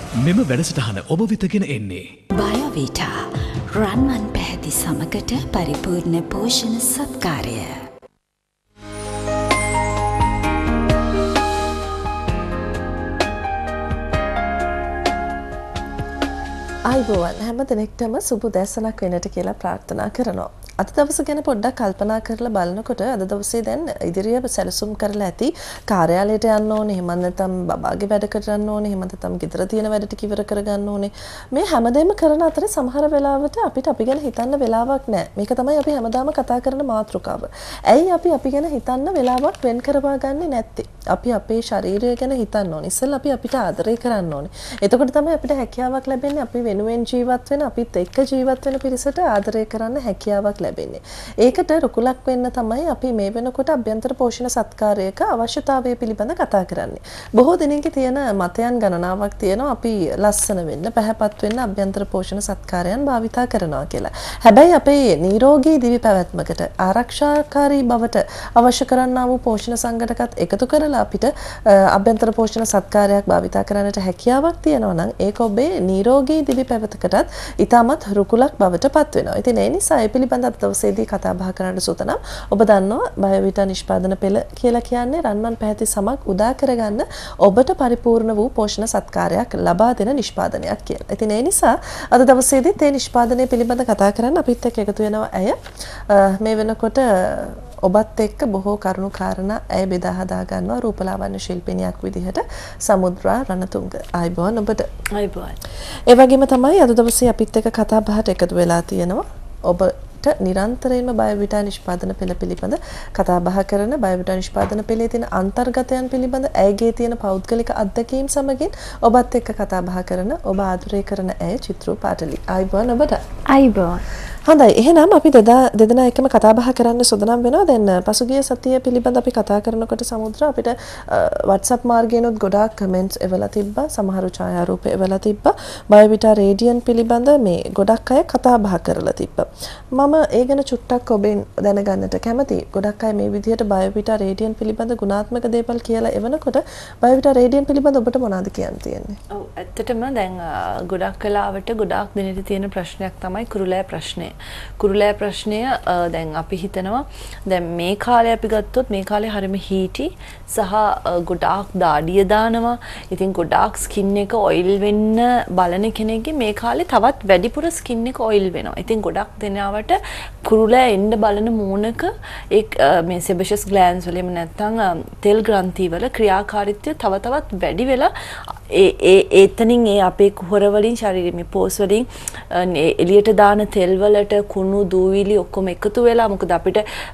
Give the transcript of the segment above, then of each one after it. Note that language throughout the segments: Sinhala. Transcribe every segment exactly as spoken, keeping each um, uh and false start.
මෙම වැඩසටහන ඔබ වෙතගෙන එන්නේ බයෝවිටා රන්වන් පැහැති සමගට පරිපූර්ණ පෝෂණ සත්කාරය. ආයිබෝවන් හැම දිනෙකටම සුබ දැසනක් වෙන්නට කියලා ප්‍රාර්ථනා කරනවා. අද දවස ගැන පොඩ්ඩක් කල්පනා කරලා බලනකොට අද දවසේ දැන් ඉදිරිය සැලසුම් කරලා ඇති කාර්යාලයට යන්න ඕනේ, එහෙම නැත්නම් බබාගේ වැඩ කරන්න ඕනේ, එහෙම නැත්නම් ගෙදර තියෙන වැඩ ටික ඉවර කරගන්න ඕනේ. මේ හැමදේම කරන අතරේ සමහර වෙලාවට අපිට අපි ගැන හිතන්න වෙලාවක් නැහැ. මේක තමයි අපි හැමදාම කතා කරන මාතෘකාව. ඇයි අපි අපි ගැන හිතන්න වෙලාවක් වෙන් කරවා ගන්නේ නැත්තේ? අපි අපේ ශරීරය ගැන හිතන්න ඕනේ. ඉතින් අපි අපිට ආදරය කරන්න ඕනේ. එතකොට තමයි අපිට හැකියාවක් ලැබෙන්නේ අපි වෙනුවෙන් ජීවත් වෙන, අපිත් එක්ක ජීවත් වෙන පිරිසට ආදරය කරන්න හැකියාවක් ලැබෙන්නේ. ඒකට රුකුලක් වෙන්න තමයි අපි මේ වෙනකොට අභ්‍යන්තර පෝෂණ සත්කාරයක අවශ්‍යතාවය පිළිබඳ කතා කරන්නේ. බොහෝ දෙනෙක්ගේ තියෙන මතයන් ගණනාවක් තියෙනවා අපි ලස්සන වෙන්න, පැහැපත් වෙන්න අභ්‍යන්තර පෝෂණ සත්කාරයන් භාවිතා කරනවා කියලා. හැබැයි අපේ නිරෝගී දිවි පැවැත්මකට ආරක්ෂාකාරී බවට අවශ්‍ය කරන්නා වූ පෝෂණ සංඝටකත් එකතු කරලා අපිට අභ්‍යන්තර පෝෂණ සත්කාරයක් භාවිතා කරන්නට හැකියාවක් තියෙනවා නම් ඒක ඔබේ නිරෝගී දිවි පැවැතකටත් ඉතාමත් රුකුලක් බවට පත් වෙනවා. ඉතින් ඒ නිසා ඒ පිළිබඳ දවසේදී කතා බහ කරන්න සූදානම්. ඔබ දන්නවා බයෝවිටා නිෂ්පාදන පෙළ කියලා කියන්නේ රන්වන් පැහැති සමක් උදා කරගන්න ඔබට පරිපූර්ණ වූ පෝෂණ සත්කාරයක් ලබා දෙන නිෂ්පාදනයක් කියලා. ඉතින් ඒ නිසා අද දවසේදී මේ නිෂ්පාදනය පිළිබඳ කතා කරන්න අපිත් එක්ක එකතු වෙනවා ඇය. මේ වෙනකොට ඔබත් එක්ක බොහෝ කරුණු කාරණා ඇය බෙදා හදා ගන්නවා රූපලාවන්‍ය ශිල්පිනියක් විදිහට සමුද්‍රා රණතුංග. ආයිබෝන් ඔබට. ආයිබෝන්. ඒ වගේම තමයි අද දවසේ අපිත් එක්ක කතා බහට එකතු වෙලා තියෙනවා ඔබ නිරන්තරයෙන්ම බයෝවිටා නිෂ්පාදන පෙළ පිළිබඳ කතා බහ කරන බයෝවිටා නිෂ්පාදන පෙළේ තියෙන අන්තර්ගතයන් පිළිබඳ ඇයගේ තියෙන පෞද්ගලික අත්දැකීම් සමගින් ඔබත් එක්ක කතා බහ කරන ඔබ ආදරය කරන ඇය චිත්‍රූ පාටලි. ආයිබෝන් ඔබට. ආයිබෝන්. හොඳයි එහෙනම් අපි දෙදෙනා එකම කතා බහ කරන්න සූදානම් වෙනවා. දැන් පසුගිය සතිය පිළිබඳ අපි කතා කරනකොට සමුද්‍ර අපිට WhatsApp මාර්ගයෙන්ුත් ගොඩාක් කමෙන්ට්ස් එවලා තිබ්බා. සමහරු ඡායාරූප එවලා තිබ්බා. බයෝවිටා රේඩියන් පිළිබඳ මේ ගොඩක් අය කතා බහ කරලා තිබ්බා. මම ඒ ගැන චුට්ටක් ඔබෙන් දැනගන්නට කැමතියි. ගොඩක් අය මේ විදිහට බයෝවිටා රේඩියන් පිළිබඳ ගුණාත්මක දේවල් කියලා එවනකොට බයෝවිටා රේඩියන් පිළිබඳ ඔබට මොනවද කියන්න තියෙන්නේ? ඔව් ඇත්තටම දැන් ගොඩක් කලාවට ගොඩාක් දිනෙට තියෙන ප්‍රශ්නයක් තමයි කුරුලෑ ප්‍රශ්නය. කුරුලෑ ප්‍රශ්නය දැන් අපි හිතනවා දැන් මේ කාලේ අපි ගත්තොත් මේ කාලේ හරිම හීටි සහ ගොඩාක් දාඩිය දානවා. ඉතින් ගොඩාක් ස්කින් එක ඔයිල් වෙන්න බලන කෙනෙක්ගේ මේ කාලේ තවත් වැඩිපුර ස්කින් එක ඔයිල් වෙනවා. ඉතින් ගොඩක් දෙනාවට කුරුලෑ එන්න බලන මූණක ඒ මේ සෙබෂස් ග්ලෑන්ඩ්ස් වල එහෙම නැත්නම් තෙල් ග්‍රන්ථි වල ක්‍රියාකාරීත්වය තව තවත් වැඩි වෙලා ඒ ඒ එතනින් ඒ අපේ කුහර වලින් ශරීරයේ පෝස් වලින් එළියට දාන තෙල් වලට කුණු දූවිලි ඔක්කොම එකතු වෙලා මොකද අපිට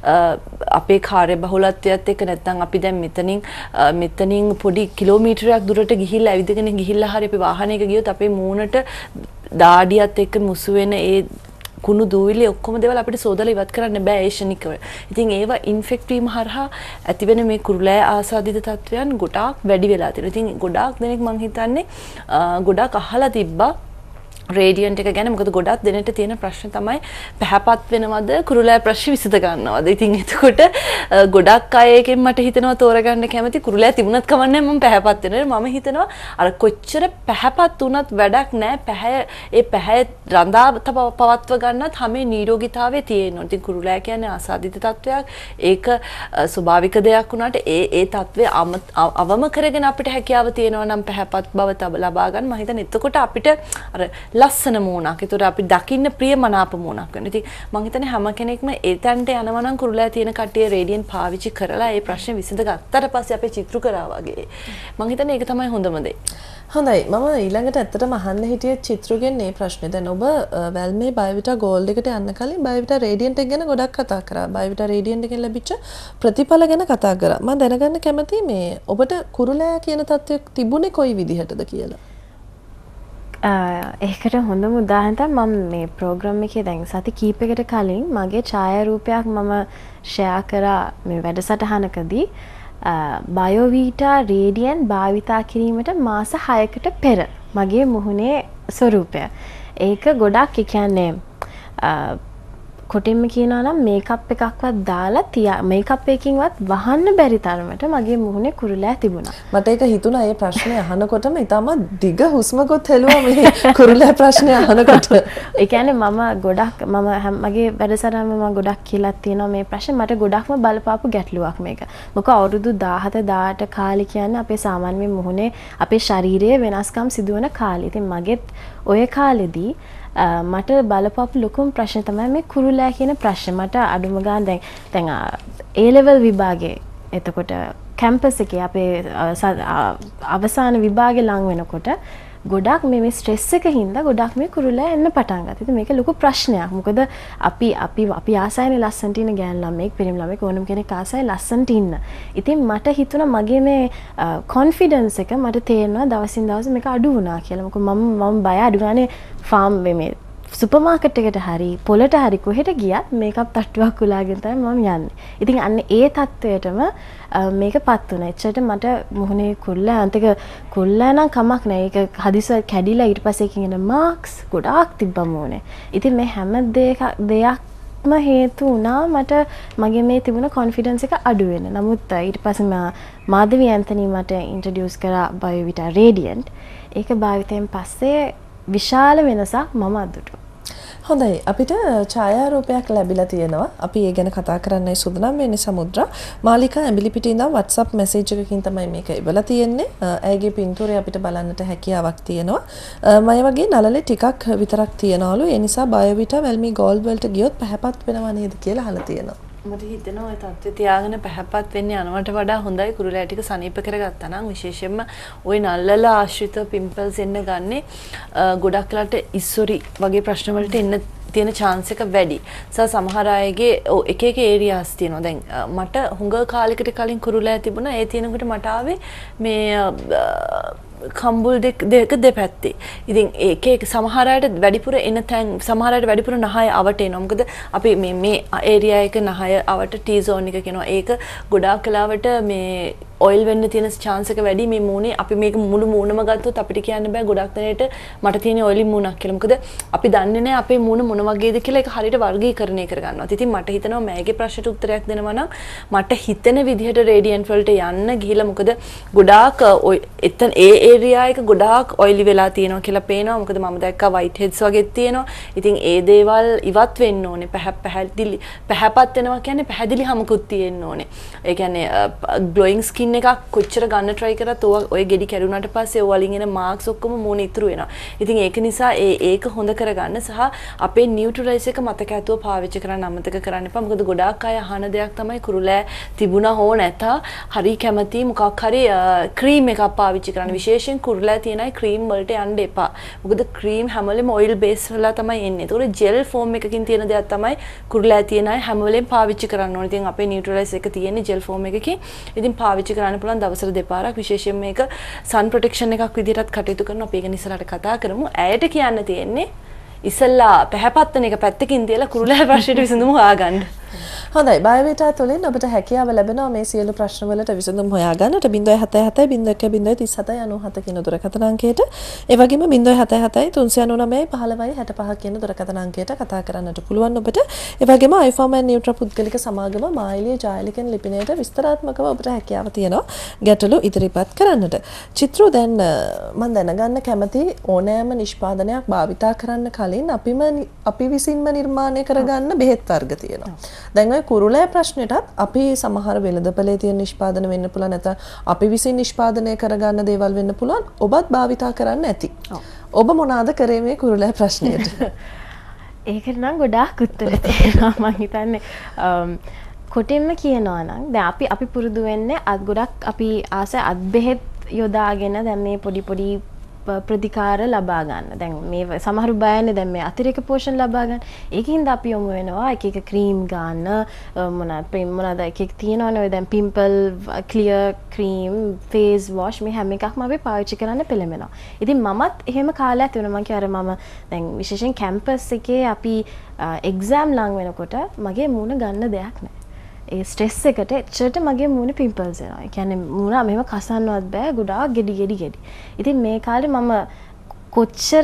අපේ කාර්ය බහුලත්වයත් එක්ක නැත්නම් අපි දැන් මෙතනින් මෙතනින් පොඩි කිලෝමීටරයක් දුරට ගිහිල්ලා ඇවිදගෙන ගිහිල්ලා හරි අපි වාහනයක ගියොත් අපේ මූණට දාඩියත් එක්ක මුසු වෙන ඒ කුණු දූවිලි ඔක්කොම දේවල් අපිට සෝදලා ඉවත් කරන්න බෑ ඒෂනිකව. ඉතින් ඒවා ඉන්ෆෙක්ට් වීම හරහා ඇතිවෙන මේ කුරුලෑ ආසාදිත තත්වයන් ගොඩාක් වැඩි වෙලා තියෙනවා. ඉතින් ගොඩාක් දෙනෙක් මං හිතන්නේ ගොඩාක් අහලා තිබ්බා රේඩියන්ට් එක ගැන. මොකද ගොඩක් දෙනෙට තියෙන ප්‍රශ්න තමයි පැහැපත් වෙනවද කුරුලෑ ප්‍රශ්න විසඳ ගන්නවද. ඉතින් එතකොට ගොඩක් අය එකෙන් මට හිතෙනවා තෝරගන්න කැමති කුරුලෑ තිබුණත් කමන්නේ මම පැහැපත් වෙනවා. මම හිතනවා අර කොච්චර පැහැපත් වුණත් වැඩක් නැහැ. පැහැ ඒ පැහැ රඳා පවත්ව ගන්නත් හැමේ නිරෝගීතාවයේ තියෙනවා. ඉතින් කුරුලෑ කියන්නේ ආසාදිත තත්වයක්. ඒක ස්වභාවික දෙයක් වුණාට ඒ ඒ තත්වය අවම කරගෙන අපිට හැකියාව තියෙනවා නම් පැහැපත් බව ලබා ගන්න. මම හිතන්නේ එතකොට අපිට අර ලස්සන මූණක්. ඒතර අපි දකින්න ප්‍රියමනාප මූණක් වෙනවා. ඉතින් මම හිතන්නේ හැම කෙනෙක්ම එතනට යනවා නම් කුරුලෑ තියෙන කට්ටිය රේඩියන් පාවිච්චි කරලා ඒ ප්‍රශ්නේ විසඳ ගත්තට පස්සේ අපේ චිත්‍ර කරා වගේ. මම හිතන්නේ ඒක තමයි හොඳම දේ. හොඳයි මම ඊළඟට ඇත්තටම අහන්න හිටියේ චිත්‍රගෙන් මේ ප්‍රශ්නේ. දැන් ඔබ වැල්මේ බයෝවිටා ගෝල්ඩ් එකට යන්න කලින් බයෝවිටා රේඩියන්ට් එක ගැන ගොඩක් කතා කරා. බයෝවිටා රේඩියන්ට් එකෙන් ලැබිච්ච ප්‍රතිඵල ගැන කතා කරා. මම දැනගන්න කැමතියි මේ ඔබට කුරුලෑ කියන තත්ත්වයක් තිබුණේ කොයි විදිහටද කියලා. ඒකට හොඳම උදාහරණ තමයි මම මේ ප්‍රෝග්‍රෑම් එකේ දැන් සති කීපයකට කලින් මගේ ඡායාරූපයක් මම ෂෙයා කරා මේ වැඩසටහනකදී බයෝවිටා රේඩියන් භාවිතා කිරීමට මාස හයකට පෙර මගේ මුහුණේ ස්වරූපය. ඒක ගොඩක් ඒ කියන්නේ කොටින්ම කියනවා නම් මේකප් එකක්වත් දාලා තියා මේකප් එකකින්වත් වහන්න බැරි තරමට මගේ මුහුණේ කුරුලෑ තිබුණා. මට ඒක හිතුණා මේ ප්‍රශ්නේ අහනකොටම ඊටම දිග හුස්මකුත් හෙළුවා මේ කුරුලෑ ප්‍රශ්නේ අහනකොට. ඒ කියන්නේ මම ගොඩක් මම මගේ වැඩසටහන මම ගොඩක් කියලා තියෙනවා මේ ප්‍රශ්නේ මට ගොඩක්ම බලපාපු ගැටලුවක් මේක. මොකද අවුරුදු දාහත දාඅට කාලේ කියන්නේ අපේ සාමාන්‍ය මුහුණේ අපේ ශරීරයේ වෙනස්කම් සිදුවන කාලේ. ඉතින් මගෙත් ඔය කාලෙදී මට බලපාපු ලොකුම ප්‍රශ්නේ තමයි මේ කුරුලෑ කියන ප්‍රශ්නේ. මට අඩුම ගාන දැන් දැන් A level විභාගේ එතකොට කැම්පස් එකේ අපේ අවසාන විභාගේ ලඟ වෙනකොට ගොඩක් මේ මේ ස්ට්‍රෙස් එක හින්දා ගොඩක් මේ කුරුලෑ එන්න පටන් ගත්තා. ඉතින් මේක ලොකු ප්‍රශ්නයක්. මොකද අපි අපි අපි ආසයිනේ ලස්සනට ඉන්න ගෑන් ළමෙක්, පිරිමි ළමෙක් ඕනම කෙනෙක් ආසයි ලස්සනට ඉන්න. ඉතින් මට හිතුණා මගේ මේ කොන්ෆිඩන්ස් එක මට තේරෙනවා දවසින් දවස මේක අඩු වුණා කියලා. මොකද මම මම බය අඩු ගානේ ෆාම් මේ සුපර් මාකට් එකට හරි පොලට හරි කොහෙට ගියත් මේකප් තට්ටුවක් උලාගෙන තමයි මම යන්නේ. ඉතින් අන්න ඒ තත්වයටම මේකපත් වුණා. එච්චරට මට මුහුණේ කුරුල්ලා අන්තික කුරුල්ලා නම් කමක් නැහැ. ඒක හදිස්සිය කැඩිලා ඊට පස්සේ එකකින් එන මාක්ස් ගොඩාක් තිබ්බා මුහුණේ. ඉතින් මේ හැම දෙයක් දෙයක්ම හේතු වුණා මට මගේ මේ තිබුණ කොන්ෆිඩන්ස් එක අඩු වෙන. නමුත් ඊට පස්සේ මාධවි ඇන්තනි මට ඉන්ට්‍රොඩියුස් කරා බයෝවිටා රේඩියන්ට්. ඒක භාවිතයෙන් පස්සේ විශාල වෙනසක් මම අද්දුටුවා. හොඳයි අපිට ඡායාරූපයක් ලැබිලා තියෙනවා. අපි ඒ ගැන කතා කරන්නයි සූදානම් වෙන්නේ සමුද්‍රා. මාලිකා ඇඹිලිපිටිය ඉඳන් WhatsApp message එකකින් තමයි මේක ඉවලා තියෙන්නේ. ඇයගේ පින්තූරය අපිට බලන්නට හැකියාවක් තියෙනවා. මම වගේ නළලේ ටිකක් විතරක් තියනවලු. ඒ නිසා බයෝවිටා වැල්මි ගෝල්ඩ් වලට ගියොත් පැහැපත් වෙනව නේද කියලා අහලා තියෙනවා. මට හිතෙනවා ඒ තත්ත්වය තියාගෙන පැහැපත් වෙන්නේ යනවට වඩා හොඳයි කුරුලෑ ටික සනීප කරගත්තා නම් විශේෂයෙන්ම ওই නල්ලල ආශ්‍රිත පිම්පල්ස් එන්න ගන්නේ ගොඩක් වෙලාට ඉස්සොරි වගේ ප්‍රශ්න වලට එන්න තියෙන chance එක වැඩි. සහ සමහර අයගේ එක එක areas තියෙනවා. දැන් මට හුඟ කාලයකට කලින් කුරුලෑ තිබුණා. ඒ තියෙනකොට මට ආවේ මේ කම්බුල් දෙක දෙක දෙපැත්තේ. ඉතින් ඒක ඒක සමහර අයට වැඩිපුර එන තැන් සමහර අයට වැඩිපුර නහය අවට එනවා. මොකද අපි මේ මේ ඒරියා එක නහය අවට T zone එක කියනවා. ඒක ගොඩාක් කාලවට මේ ඔයිල් වෙන්න තියෙන chance එක වැඩි මේ මූණේ. අපි මේක මුළු මූණම ගත්තොත් අපිට කියන්න බෑ ගොඩක් දෙනෙට මට තියෙන ඔයිලි මූණක් කියලා. මොකද අපි දන්නේ නැහැ අපේ මූණ මොන වගේද කියලා ඒක හරියට වර්ගීකරණය කරගන්නවා. ඉතින් මට හිතෙනවා මෑගේ ප්‍රශ්නට උත්තරයක් දෙනවා නම් මට හිතෙන විදිහට රේඩියන්ට් වලට යන්න ගිහිලා මොකද ගොඩාක් එතන ඒ ඒරියා එක ගොඩාක් ඔයිලි වෙලා තියෙනවා කියලා පේනවා. මොකද මම දැක්කා white heads වගේ තියෙනවා. ඉතින් ඒ දේවල් ඉවත් වෙන්න ඕනේ. පැහැ පැහැදිලි පැහැපත් වෙනවා කියන්නේ පැහැදිලි හමකුත් තියෙන්න ඕනේ. ඒ කියන්නේ glowing skin එකක් කොච්චර ගන්න try කරත් ඔය ගෙඩි කැඩුනාට පස්සේ ඔය වලින් එන මාක්ස් ඔක්කොම මූණ ඉතුරු වෙනවා. ඉතින් ඒක නිසා ඒ ඒක හොඳ කරගන්න සහ අපේ නියුට්‍රලයිස් එක මතක ඇතුව පාවිච්චි කරන්න අමතක කරන්න එපා. මොකද ගොඩාක් අය අහන දෙයක් තමයි කුරුලෑ තිබුණා හෝ නැත හරි කැමති මොකක් හරි ක්‍රීම් එකක් පාවිච්චි කරන්න. විශේෂයෙන් කුරුලෑ තියෙන අය ක්‍රීම් වලට යන්න එපා. මොකද ක්‍රීම් හැම වෙලෙම ඔයිල් බේස් වල තමයි එන්නේ. ඒතකොට ජෙල් ෆෝම් එකකින් තියෙන දෙයක් තමයි කුරුලෑ තියෙන අය හැම වෙලෙම පාවිච්චි කරන්න ඕනේ. ඉතින් අපේ නියුට්‍රලයිස් එක තියෙන්නේ ජෙල් ෆෝම් එකකින්. ඉතින් පාවිච්චි කරන්න පුළුවන් දවසට දෙපාරක්. විශේෂයෙන් මේක sun protection එකක් විදිහටත් කටයුතු කරනවා. අපි ඒක නිසලට කතා කරමු. ඇයට කියන්න තියෙන්නේ ඉස්සල්ලා පැහැපත් වෙන එක පැත්තකින් තියලා කුරුලෑ ප්‍රශ්නෙට විසඳුම හොයාගන්න. හොඳයි බයෝවිටා තුළින් ඔබට හැකියාව ලැබෙනවා මේ සියලු ප්‍රශ්න වලට විසඳුම් හොයාගන්නට zero seven seven zero one one zero three seven nine seven කියන දුරකථන අංකයට ඒ වගේම zero seven seven seven three nine nine one five six five කියන දුරකථන අංකයට කතා කරන්නට පුළුවන් ඔබට. ඒ වගේම iFarm and Nutra පුද්ගලික සමාගම මායිලිය ජයලිකන් ලිපිනයට විස්තරාත්මකව ඔබට හැකියාව තියෙනවා ගැටලු ඉදිරිපත් කරන්නට. චිත්‍ර දැන් මම දැනගන්න කැමති ඕනෑම නිෂ්පාදනයක් භාවිතා කරන්න කලින් අපිම අපි විසින්ම නිර්මාණය කරගන්න බෙහෙත් වර්ග තියෙනවා. දැන් ඔය කුරුලෑ ප්‍රශ්නෙටත් අපි සමහර වෙළඳපොලේ තියෙන නිෂ්පාදන වෙන්න පුළුවන් නැත්නම් අපි විසින් නිෂ්පාදනය කරගන්න දේවල් වෙන්න පුළුවන්. ඔබත් භාවිතා කරන්න ඇති. ඔබ මොනවාද කරේ මේ කුරුලෑ ප්‍රශ්නෙට? ඒකට නම් ගොඩාක් උත්තර තියෙනවා මම හිතන්නේ. කොටින්ම කියනවා නම් දැන් අපි අපි පුරුදු වෙන්නේ අත් ගොඩක් අපි ආස අත් බෙහෙත් යොදාගෙන දැන් මේ පොඩි පොඩි ප්‍රතිකාර ලබා ගන්න. දැන් මේ සමහරු බයන්නේ දැන් මේ අතිරේක පෝෂණ ලබා ගන්න. ඒකින්ද අපි යොමු වෙනවා එක එක ක්‍රීම් ගන්න මොනවාද මොනවාද එක එක තියෙනවනේ ඔය දැන් pimple clear cream face wash මේ හැම එකක්ම අපි පාවිච්චි කරන්න පෙළඹෙනවා. ඉතින් මමත් එහෙම කාලයක් තිබුණා. මම කිය අර මම දැන් විශේෂයෙන් කැම්පස් එකේ අපි එක්සෑම් ලඟ වෙනකොට මගේ මූණ ගන්න දෙයක් නැහැ. ඒ ස්ට්‍රෙස් එකට එච්චරට මගේ මූණේ පිම්පල්ස් එනවා. ඒ කියන්නේ මූණ මෙහෙම කසන්නවත් බෑ. ගොඩාක් ගෙඩි ගෙඩි ගෙඩි. ඉතින් මේ කාලේ මම කොච්චර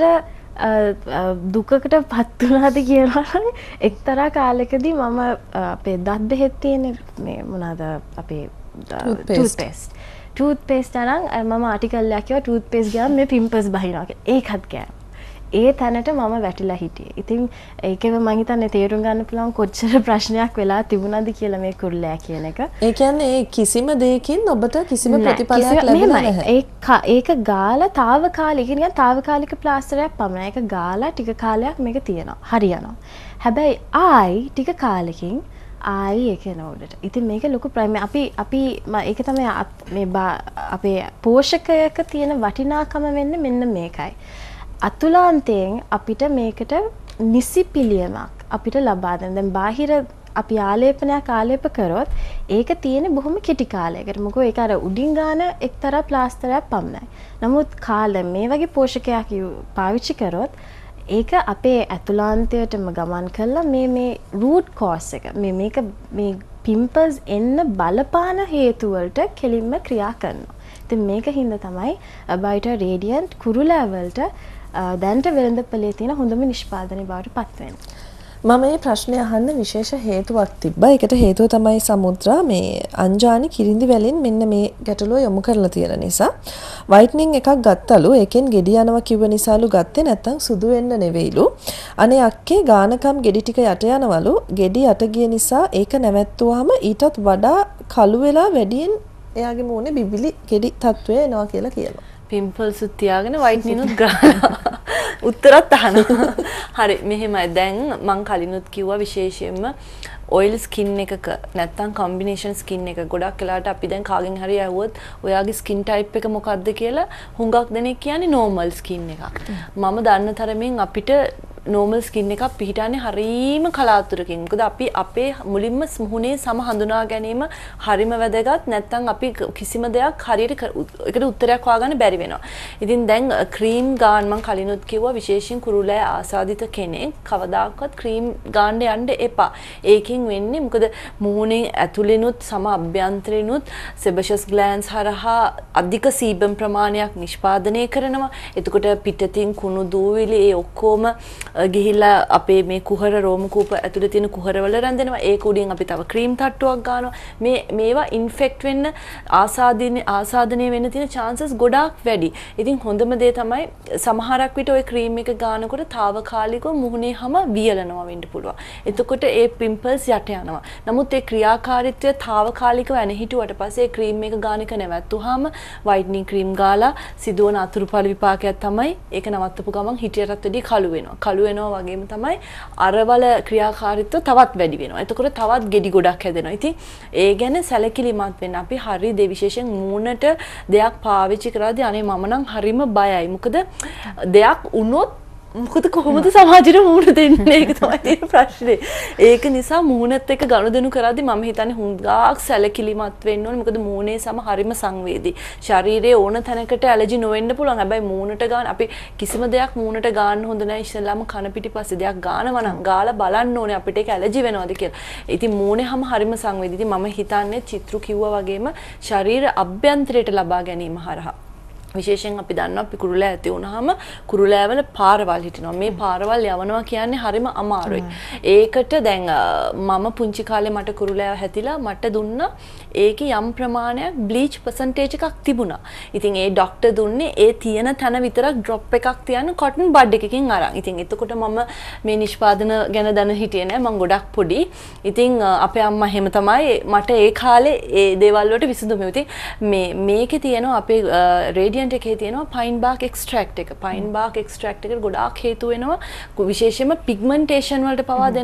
දුකකට පත් වුණාද කියලා නම් එක්තරා කාලෙකදී මම අපේ දත් බෙහෙත් තියෙන මේ මොනවාද අපේ ටූත්පේස්ට් ටූත්පේස්ට් අරන් මම ආටිකල් එකක් කිව්වා ටූත්පේස්ට් ගියාම මේ පිම්පල්ස් බහිනවා කියලා. ඒකත් ගෑවා. ඒ තැනට මම වැටිලා හිටියේ. ඉතින් ඒකෙම මම හිතන්නේ තේරුම් ගන්න පුළුවන් කොච්චර ප්‍රශ්නයක් වෙලා තිබුණාද කියලා මේ කුරුල්ලෑ කියන එක. ඒ කියන්නේ ඒ කිසිම දෙයකින් ඔබට කිසිම ප්‍රතිඵලයක් ලැබෙන්නේ නැහැ. ඒක ඒක ගාලා తాවකාලික කියන්නේ తాවකාලික ප්ලාස්ටරයක් පමණයි. ඒක ගාලා ටික කාලයක් මේක තියෙනවා. හරියනවා. හැබැයි ආයි ටික කාලෙකින් ආයි ඒක නෝඩට. ඉතින් මේක ලොකු ප්‍රයිම් අපි අපි ඒක තමයි මේ අපේ පෝෂකයක තියෙන වටිනාකම වෙන්නේ මෙන්න මේකයි. අතුලාන්තයෙන් අපිට මේකට නිසි පිළියමක් අපිට ලබා දෙන්න. දැන් බාහිර අපි ආලේපනයක් ආලේප කරොත් ඒක තියෙන බොහොම කෙටි කාලයකට. මොකද ඒක අර උඩින් ගන්න එක්තරා ප්ලාස්ටරයක් පමණයි. නමුත් කාලෙ මේ වගේ පෝෂකයක් පාවිච්චි කරොත් ඒක අපේ ඇතුලාන්තයටම ගමන් කළා මේ මේ රූට් කෝස් එක මේ මේක මේ පිම්පල්ස් එන්න බලපාන හේතු වලට කෙලින්ම ක්‍රියා කරනවා. ඉතින් මේක හින්දා තමයි බයිටර් රේඩියන්ට් කුරුලෑ වලට දැන්ට වෙළඳපොලේ තියෙන හොඳම නිෂ්පාදනය බවට පත් වෙනවා. මම මේ ප්‍රශ්නේ අහන්න විශේෂ හේතුවක් තිබ්බා. ඒකට හේතුව තමයි සමුද්‍රා මේ අංජානි කිරිඳි වලින් මෙන්න මේ ගැටලුව යොමු කරලා තියෙන නිසා. වයිට්නින් එකක් ගත්තලු. ඒකෙන් ගෙඩි යනවා කිව්ව නිසාලු ගත්තේ නැත්තම් සුදු වෙන්න නෙවෙයිලු. අනේ අක්කේ ගානකම් ගෙඩි ටික යට යනවලු. ගෙඩි යට ගිය නිසා ඒක නැවැත්තුවාම ඊටත් වඩා කළු වෙලා වැඩියෙන් එයාගේ මූණේ බිබිලි ගෙඩි තත්ත්වය එනවා කියලා කියනවා. පිම්පල්ස් උත් තියාගෙන වයිට්නින් උත් ගන්නවා. උත්තරත් අහනවා. හරි මෙහෙමයි. දැන් මං කලිනුත් කිව්වා විශේෂයෙන්ම ඔයිල් ස්කින් එකක නැත්තම් කොම්බිනේෂන් ස්කින් එක ගොඩක් වෙලාවට අපි දැන් කාගෙන් හරි ඇහුවොත් ඔයාගේ ස්කින් ටයිප් එක මොකක්ද කියලා හුඟක් දෙනෙක් කියන්නේ නෝමල් ස්කින් එකක්. මම දන්න තරමින් අපිට normal skin එකක් පිහිටන්නේ හරීම කලාතුරකින්. මොකද අපි අපේ මුලින්ම මුහුණේ සම හඳුනා ගැනීම හරිම වැදගත්. නැත්නම් අපි කිසිම දෙයක් හරියට ඒකට උත්තරයක් හොයාගන්න බැරි වෙනවා. ඉතින් දැන් ක්‍රීම් ගාන මම කලිනුත් කිව්වා විශේෂයෙන් කුරුලෑ ආසාදිත කෙනෙක් කවදාකවත් ක්‍රීම් ගාන්න යන්න එපා. ඒකෙන් වෙන්නේ මොකද මුහුණේ ඇතුළෙනුත් සම අභ්‍යන්තරෙනුත් සෙබෂස් ග්ලෑන්ඩ්ස් හරහා අධික සීබම් ප්‍රමාණයක් නිෂ්පාදනය කරනවා. එතකොට පිටතින් කුණු දූවිලි ඒ ඔක්කොම ගිහිල්ලා අපේ මේ කුහර රෝම කූප ඇතුලේ තියෙන කුහරවල රැඳෙනවා. ඒක උඩින් අපි තව ක්‍රීම් තට්ටුවක් ගන්නවා. මේ මේවා ඉන්ෆෙක්ට් වෙන්න ආසාදින ආසාදනය වෙන්න තියෙන chances ගොඩාක් වැඩි. ඉතින් හොඳම දේ තමයි සමහරක් විට ওই ක්‍රීම් එක ගන්නකොට తాවකාලිකව මුහුණේ හැම වියලනවා වෙන්න පුළුවන්. එතකොට ඒ පිම්පල්ස් යට යනවා. නමුත් ඒ ක්‍රියාකාරීත්වය తాවකාලිකව ඇන හිටුවට පස්සේ ක්‍රීම් එක ගාන එක නැවැත්තුවාම වයිට්නින් ක්‍රීම් ගාලා සිදුවන අතුරුඵල විපාකයක් තමයි ඒක නවත්තපු ගමන් හිටියටත් වැඩි කළු වෙනවා. කළු වෙනවා වගේම තමයි අරවල ක්‍රියාකාරීත්වය තවත් වැඩි වෙනවා. එතකොට තවත් ගෙඩි ගොඩක් හැදෙනවා. ඉතින් ඒ ගැන සැලකිලිමත් වෙන්න අපි හරි දේ විශේෂයෙන් මූණට දෙයක් පාවිච්චි කරද්දී අනේ මම නම් හරිම බයයි. මොකද දෙයක් වුණොත් මොකද කොහොමද සමාජෙට මූණ දෙන්නේ? ඒක තමයි තියෙන ප්‍රශ්නේ. ඒක නිසා මූණත් එක්ක ගනුදෙනු කරද්දී මම හිතන්නේ හුඟක් සැලකිලිමත් වෙන්න ඕනේ. මොකද මූණේ සම හරිම සංවේදී. ශරීරයේ ඕන තැනකට ඇලර්ජි නොවෙන්න පුළුවන්. හැබැයි මූණට ගන්න අපි කිසිම දෙයක් මූණට ගන්න හොඳ නැහැ. ඉස්සෙල්ලාම කන පිටිපස්සේ දෙයක් ගන්නවා නම් ගාලා බලන්න ඕනේ අපිට ඒක ඇලර්ජි වෙනවද කියලා. ඉතින් මූණේ හැම හරිම සංවේදී. ඉතින් මම හිතන්නේ චිත්‍රු කිව්වා වගේම ශරීර අභ්‍යන්තරයට ලබා ගැනීම හරහා විශේෂයෙන් අපි දන්නවා අපි කුරුලෑ ඇති වුණාම කුරුලෑවල පාරවල් හිටිනවා. මේ පාරවල් යවනවා කියන්නේ හරිම අමාරුයි. ඒකට දැන් මම පුංචි කාලේ මට කුරුලෑව හැතිලා මට දුන්නා ඒකේ යම් ප්‍රමාණයක් බ්ලීච් පර්සන්ටේජ් එකක් තිබුණා. ඉතින් ඒ ડોක්ටර් දුන්නේ ඒ තියෙන තැන විතරක් ඩ්‍රොප් එකක් තියන්න කොටන් බඩ් එකකින් අරන්. ඉතින් එතකොට මම මේ නිෂ්පාදන ගැන දැන හිටියේ නෑ. මම ගොඩක් පොඩි. ඉතින් අපේ අම්මා හැම තමයි මට ඒ කාලේ ඒ දේවල් වලට විසඳුම. ඉතින් මේ මේකේ තියෙනවා අපේ රේඩිය එකේ තියෙනවා පයින් බාක් එක්ස්ට්‍රැක්ට් එක. පයින් බාක් එක්ස්ට්‍රැක්ට් එකට ගොඩාක් හේතු වෙනවා. විශේෂයෙන්ම පිග්මන්ටේෂන් වලට පවා දෙන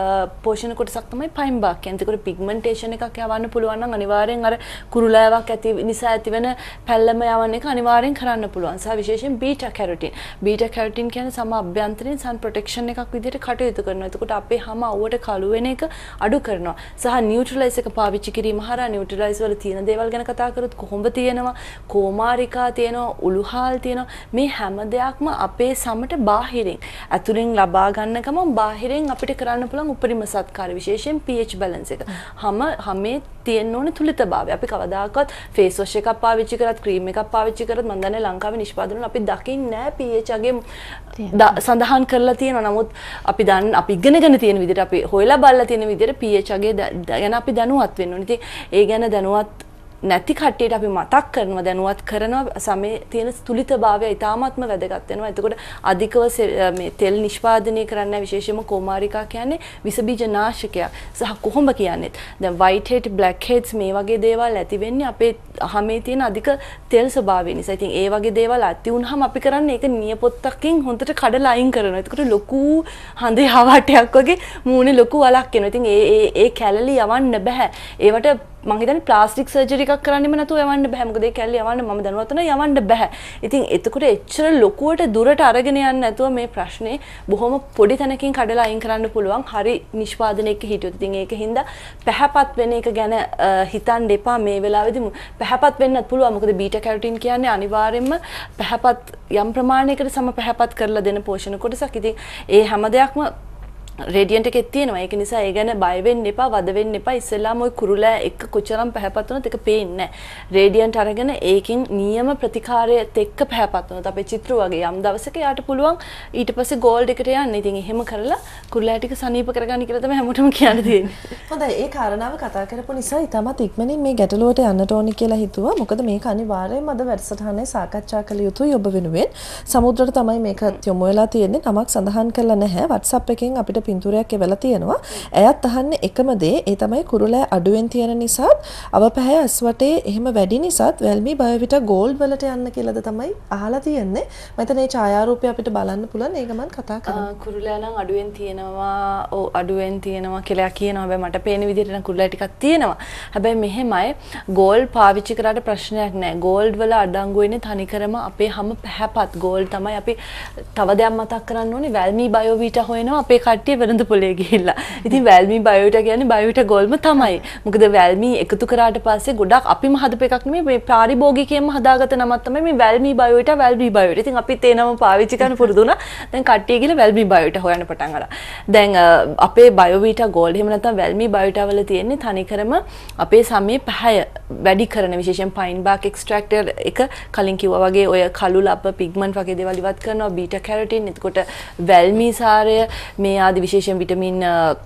පෝෂණ කොටසක් තමයි පයින් බාක් කියන්නේ. ඒකට පිග්මන්ටේෂන් එකක් යවන්න පුළුවන් නම් අනිවාර්යෙන් අර කුරුලෑවක් ඇති නිසා ඇතිවෙන පැල්ලම යවන්න එක අනිවාර්යෙන් කරන්න පුළුවන්. සහ විශේෂයෙන් බීටා කැරොටින්. බීටා කැරොටින් කියන්නේ සම අභ්‍යන්තරින් සන් ප්‍රොටෙක්ෂන් එකක් විදිහට කටයුතු කරනවා. එතකොට අපේ හැම අවුවට කළු වෙන එක අඩු කරනවා. සහ නියුට්‍රලයිස් එක පාවිච්චි කිරීම හරහා නියුට්‍රලයිස් වල තියෙන දේවල් ගැන කතා කරොත් කොහොමද තියෙනවා? කෝමාරිකා තියෙනවා, උළුහාල් තියෙනවා. මේ හැම දෙයක්ම අපේ සමට බාහිරින් ඇතුලින් ලබා ගන්න ගමන් බාහිරින් අපිට කරන්න පුළුවන් උපරිම සත්කාර විශේෂයෙන් pH balance එක. හැම හැමේ තියෙන්න ඕනේ තුලිතභාවය. අපි කවදාකවත් ෆේස් වොෂ් එකක් පාවිච්චි කරත් ක්‍රීම් එකක් පාවිච්චි කරත් මම දන්නේ ලංකාවේ නිෂ්පාදන වල අපි දකින්නේ නැහැ pH අගේ සඳහන් කරලා තියෙනවා. නමුත් අපි දන්න අපි ඉගෙනගෙන තියෙන විදිහට අපි හොයලා බලලා තියෙන විදිහට pH අගේ ගැන අපි දැනුවත් වෙන්න ඕනේ. ඉතින් ඒ ගැන දැනුවත් නැති කට්ටියට අපි මතක් කරනවා දැනුවත් කරනවා සමේ තියෙන තුලිතභාවය ඉතාමත්ම වැදගත් වෙනවා. එතකොට අධිකව මේ තෙල් නිෂ්පාදනය කරන්න විශේෂයෙන්ම කොමාරිකා කියන්නේ විස බීජ නාශකයක්. සහ කොහොඹ කියන්නේ දැන් white head black heads මේ වගේ දේවල් ඇති වෙන්නේ අපේ හැමේ තියෙන අධික තෙල් ස්වභාවය නිසා. ඉතින් ඒ වගේ දේවල් ඇති වුනහම අපි කරන්නේ ඒක නියපොත්තකින් හොඳට කඩලා අයින් කරනවා. එතකොට ලොකු හඳේ හවටයක් වගේ මූණේ ලොකු වලක් එනවා. ඉතින් ඒ ඒ ඒ කැලලි යවන්න බෑ. ඒවට මම හිතන්නේ ප්ලාස්ටික් සර්ජරි එකක් කරන්නෙම නැතුව යවන්න බෑ. මොකද ඒ කැල්ල යවන්න මම දැනුවත් වෙනවා යවන්න බෑ. ඉතින් එතකොට එච්චර ලොකුවට දුරට අරගෙන යන්න නැතුව මේ ප්‍රශ්නේ බොහොම පොඩි තැනකින් කඩලා අයින් කරන්න පුළුවන්. හරි නිෂ්පාදනයක හිටියොත්. ඉතින් ඒකින්ද පැහැපත් වෙන එක ගැන හිතන්න එපා මේ වෙලාවේදී. පැහැපත් වෙන්නත් පුළුවන්. මොකද බීටා කැරොටින් කියන්නේ අනිවාර්යයෙන්ම පැහැපත් යම් ප්‍රමාණයකට සම පැහැපත් කරලා දෙන පෝෂණ කොටසක්. ඉතින් ඒ හැම දෙයක්ම රේඩියන්ට් එකේ තියෙනවා. ඒක නිසා ඒ ගැන බය වෙන්න එපා, වද වෙන්න එපා. ඉස්සෙල්ලාම ওই කුරුලෑ එක කොච්චරම් පැහැපත් වුණත් ඒක පේන්නේ නැහැ. රේඩියන්ට් අරගෙන ඒකෙන් නියම ප්‍රතිකාරයත් එක්ක පැහැපත් වුණොත් අපේ චිත්‍ර වගේ යම් දවසක යාට පුළුවන් ඊට පස්සේ ගෝල්ඩ් එකට යන්න. ඉතින් එහෙම කරලා කුරුලෑ ටික සනීප කරගන්න කියලා තමයි හැමෝටම කියන්න තියෙන්නේ. හොඳයි, ඒ කාරණාව කතා කරපු නිසා ඉතාමත් ඉක්මනින් මේ ගැටලුවට යන්නට ඕනි කියලා හිතුවා. මොකද මේක අනිවාර්යයෙන්ම අද වැඩසටහනේ සාකච්ඡා කළ යුතුයි ඔබ වෙනුවෙන්. සමුද්‍රට තමයි මේක යොමු වෙලා තියෙන්නේ. නමක් සඳහන් කරලා නැහැ. WhatsApp එකෙන් අපිට පින්තූරයක් එවලා තියෙනවා. එයත් අහන්නේ එකම දේ. ඒ තමයි කුරුලෑ අඩුවෙන් තියෙන නිසාත් අවපැහැ අස්වටේ එහෙම වැඩි නිසාත් වැල්මි බයෝවිටා ගෝල්ඩ් වලට යන්න කියලාද තමයි අහලා තියෙන්නේ. මම හිතන්නේ මේ ඡායාරූපය අපිට බලන්න පුළුවන්. ඒක මම කතා කරමු. කුරුලෑ නම් අඩුවෙන් තියෙනවා. ඔව් අඩුවෙන් තියෙනවා කියලා කියනවා. හැබැයි මට පේන විදිහට නම් කුරුලෑ ටිකක් තියෙනවා. හැබැයි මෙහෙමයි ගෝල්ඩ් පාවිච්චි කරාට ප්‍රශ්නයක් නැහැ. ගෝල්ඩ් වල අඩංගු වෙන්නේ තනිකරම අපේ හැම පැහැපත් ගෝල්ඩ් තමයි අපි තව දෙයක් මතක් කරන්න ඕනේ. වැල්මි බයෝවිටා හොයනවා අපේ කට්ටිය වෙනද පොලේ ගිහිල්ලා. ඉතින් වැල්මි බයෝවිටා කියන්නේ බයෝවිටා ගෝල්ම තමයි. මොකද වැල්මි එකතු කරාට පස්සේ ගොඩක් අපිම හදපු එකක් නෙමෙයි මේ පාරිභෝගිකයෙන්ම හදාගත්ත නමක් තමයි මේ වැල්මි බයෝවිටා වැල්මි බයෝවිටා. ඉතින් අපි ඒ නම පාවිච්චි කරන්න පුරුදු වුණා. දැන් කට්ටිය ගිහලා වැල්මි බයෝවිටා හොයන්න පටන් අරන්. දැන් අපේ බයෝවිටා ගෝල්ඩ් එහෙම නැත්නම් වැල්මි බයෝවිටා වල තියෙන්නේ තනිකරම අපේ සමේ පැහැය වැඩි කරන විශේෂයෙන් පයින් බාක් එක්ස්ට්‍රැක්ටර් එක කලින් කිව්වා වගේ ඔය කළු ලප පිග්මන්ට් වගේ දේවල් ඉවත් කරනවා බීටා කැරොටින්. එතකොට වැල්මි සාරය මේ ආදි විශේෂයෙන් විටමින්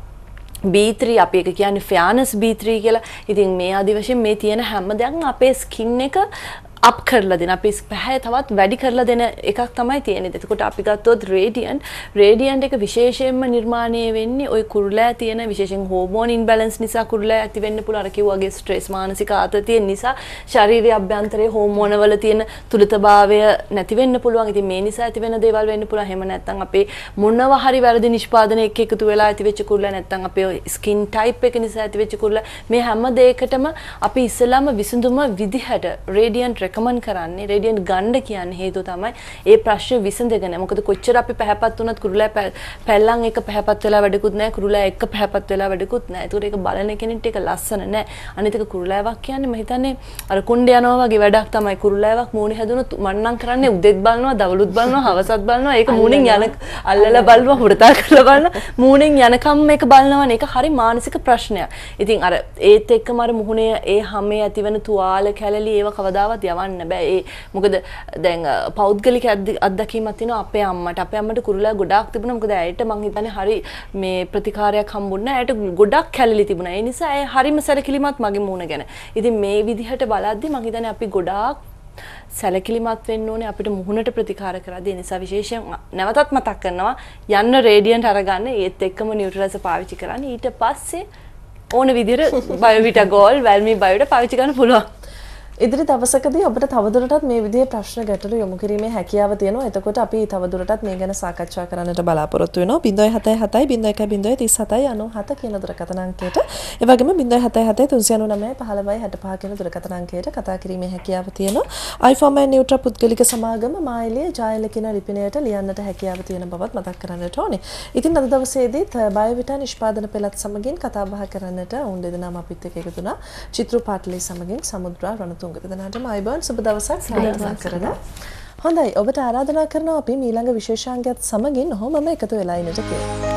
B three අපි එක කියන්නේ ෆයානස් B three කියලා. ඉතින් මේ ආදි වශයෙන් මේ තියෙන හැම දෙයක්ම අපේ ස්කින් එක අප් කරලා දෙන අපේ පැහැ තවත් වැඩි කරලා දෙන එකක් තමයි තියෙන්නේ. එතකොට අපි ගත්තොත් රේඩියන්ට් රේඩියන්ට් එක විශේෂයෙන්ම නිර්මාණය වෙන්නේ ওই කුරුලෑ තියෙන විශේෂයෙන් හෝමෝන් ඉන්බැලන්ස් නිසා කුරුලෑ ඇති වෙන්න පුළුවන්. අර කිව්වාගේ ස්ට්‍රෙස් මානසික ආතතිය නිසා ශාරීරික අභ්‍යන්තරයේ හෝමෝන වල තියෙන තුලිතභාවය නැති වෙන්න පුළුවන්. ඉතින් මේ නිසා ඇති වෙන දේවල් වෙන්න පුළුවන්. එහෙම නැත්නම් අපේ මොනවා හරි වැරදි නිෂ්පාදන එක්ක එකතු වෙලා ඇති වෙච්ච කුරුලෑ නැත්නම් අපේ ස්කින් ටයිප් එක නිසා ඇති වෙච්ච කුරුලෑ මේ හැම දෙයකටම අපි ඉස්සෙල්ලාම විසඳුම විදිහට රේඩියන්ට් රෙකමන්ඩ් කරන්නේ රේඩියන්ට් ගන්න කියන්නේ හේතුව තමයි ඒ ප්‍රශ්නේ විසඳගෙන. මොකද කොච්චර අපි පැහැපත් වුණත් කුරුලෑ පැල්ලම් එක පැහැපත් වෙලා වැඩකුත් නැහැ. කුරුලෑ එක පැහැපත් වෙලා වැඩකුත් නැහැ. ඒකට ඒක බලන කෙනෙක්ට ඒක ලස්සන නැහැ. අනිත් එක කුරුලෑවක් කියන්නේ මම හිතන්නේ අර කුණ්ඩේ යනවා වගේ වැඩක් තමයි. කුරුලෑවක් මූණේ හැදුනොත් මන්නම් කරන්නේ උදෙත් බලනවා, දවලුත් බලනවා, හවසත් බලනවා. ඒක මූණෙන් යන අල්ලලා බලනවා, හුරතල් කරලා බලනවා. මූණෙන් යනකම් මේක බලනවනේ. ඒක හරි මානසික ප්‍රශ්නයක්. ඉතින් අර ඒත් එක්කම අර මුහුණේ ඒ හැමේ ඇතිවෙන තුවාල කැලලි ඒව කවදාවත් යවන්න බෑ. ඒ මොකද දැන් පෞද්ගලික අත්දැකීමක් තියෙනවා අපේ අම්මට. අපේ අම්මට කුරුලෑ ගොඩාක් තිබුණා. මොකද ඇයට මං හිතන්නේ හරි මේ ප්‍රතිකාරයක් හම්බුන්නේ නැහැ. ඇයට ගොඩක් කැලලි තිබුණා. ඒ නිසා ඇය හරිම සැලකිලිමත් මගේ මූණ ගැන. ඉතින් මේ විදිහට බලද්දි මං හිතන්නේ අපි ගොඩාක් සැලකිලිමත් වෙන්න ඕනේ අපිට මුහුණට ප්‍රතිකාර කරද්දී. ඒ නිසා විශේෂයෙන් නැවතත් මතක් කරනවා යන්න රේඩියන්ට් අරගන්න. ඒත් එක්කම නියුට්‍රලයිසර් පාවිච්චි කරන්න. ඊට පස්සේ ඕන විදිහට බයෝවිටා ගෝල්ඩ් වැල්මි බයෝවිටා පාවිච්චි කරන්න පුළුවන්. ඉදිරි දවසකදී ඔබට තවදුරටත් මේ විදිහේ ප්‍රශ්න ගැටලු යොමු කිරීමේ හැකියාව තියෙනවා. එතකොට අපි තවදුරටත් මේ ගැන සාකච්ඡා කරන්නට බලාපොරොත්තු වෙනවා. zero seven seven seven zero one zero three seven nine seven කියන දුරකථන අංකයට. ඒ වගේම zero seven seven seven three nine nine one five six five කියන දුරකථන අංකයට කතා කිරීමේ හැකියාව තියෙනවා. iFormat Neutra පුද්ගලික සමාගම මායිලිය ජයල කියන ලිපිනයට ලියන්නට හැකියාව තියෙන බවත් මතක් කරන්නට ඕනේ. ඉතින් අද දවසේදීත් බයෝවිටා නිෂ්පාදන පෙළත් සමගින් කතා බහ කරන්නට උන් දෙදෙනාම අපිත් එක්ක එකතු වුණා. චිත්‍ර පාටලි සමගින් සමුද්‍රා රණතුංග දෙදෙනාටම අයබෝන් සුබ දවසක් ආරාධනා කරනවා. හොඳයි ඔබට ආරාධනා කරනවා අපි ඊළඟ විශේෂාංගයත් සමගින් ඔහොමම එකතු වෙලා ඉන්නට කියලා.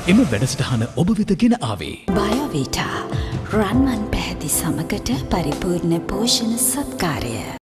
එම වැඩසටහන ඔබ වෙත ගෙන ආවේ බයෝවිටා රන්මන් පැහැති සමකට පරිපූර්ණ පෝෂණ සත්කාරය.